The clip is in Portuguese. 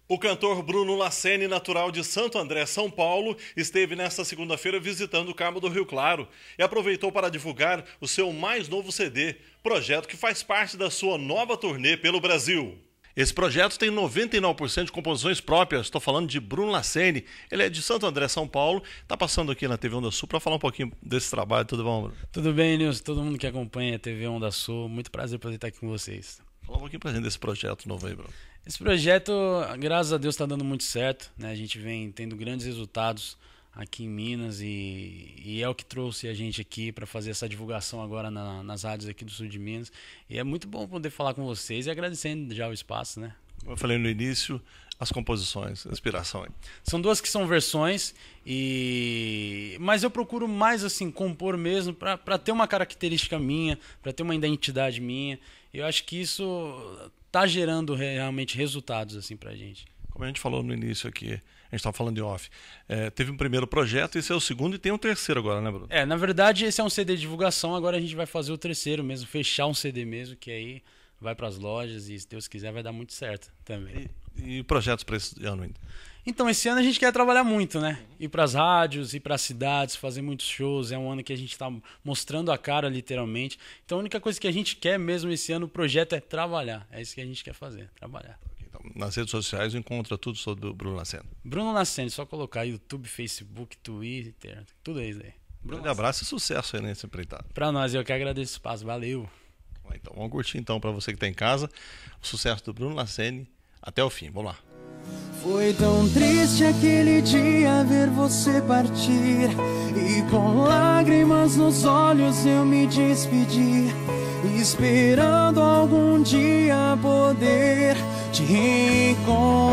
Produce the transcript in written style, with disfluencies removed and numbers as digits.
O cantor Bruno Lasseni, natural de Santo André, São Paulo, esteve nesta segunda-feira visitando o Cabo do Rio Claro e aproveitou para divulgar o seu mais novo CD, projeto que faz parte da sua nova turnê pelo Brasil. Esse projeto tem 99% de composições próprias. Estou falando de Bruno Lasseni. Ele é de Santo André, São Paulo. Está passando aqui na TV Onda Sul para falar um pouquinho desse trabalho. Tudo bom, Bruno? Tudo bem, Nilson. Todo mundo que acompanha a TV Onda Sul. Muito prazer poder estar aqui com vocês. Fala um pouquinho pra gente desse projeto novo aí, Bruno. Esse projeto, graças a Deus, está dando muito certo, né? A gente vem tendo grandes resultados aqui em Minas e é o que trouxe a gente aqui para fazer essa divulgação agora nas rádios aqui do sul de Minas. E é muito bom poder falar com vocês e agradecendo já o espaço, né? Como eu falei no início, as composições, a inspiração aí. São duas que são versões, mas eu procuro mais assim compor mesmo para ter uma característica minha, para ter uma identidade minha. Eu acho que isso está gerando realmente resultados assim pra gente. Como a gente falou no início aqui, a gente estava falando de off, teve um primeiro projeto, esse é o segundo e tem um terceiro agora, né, Bruno? Na verdade esse é um CD de divulgação, agora a gente vai fazer o terceiro mesmo, fechar um CD mesmo, que aí vai para as lojas e se Deus quiser vai dar muito certo também. E projetos para esse ano ainda? Então, esse ano a gente quer trabalhar muito, né? Ir para as rádios, ir para as cidades, fazer muitos shows. É um ano que a gente está mostrando a cara, literalmente. Então, a única coisa que a gente quer mesmo esse ano, o projeto é trabalhar. É isso que a gente quer fazer, trabalhar. Então, nas redes sociais encontra tudo sobre o Bruno Lasseni. Bruno Lasseni, só colocar YouTube, Facebook, Twitter, tudo isso aí. Grande abraço e sucesso aí nesse empreitado. Para nós, eu que agradeço o espaço. Valeu! Então, vamos curtir então para você que está em casa o sucesso do Bruno Lasseni até o fim. Vamos lá. Foi tão triste aquele dia ver você partir e com lágrimas nos olhos eu me despedi, esperando algum dia poder te encontrar.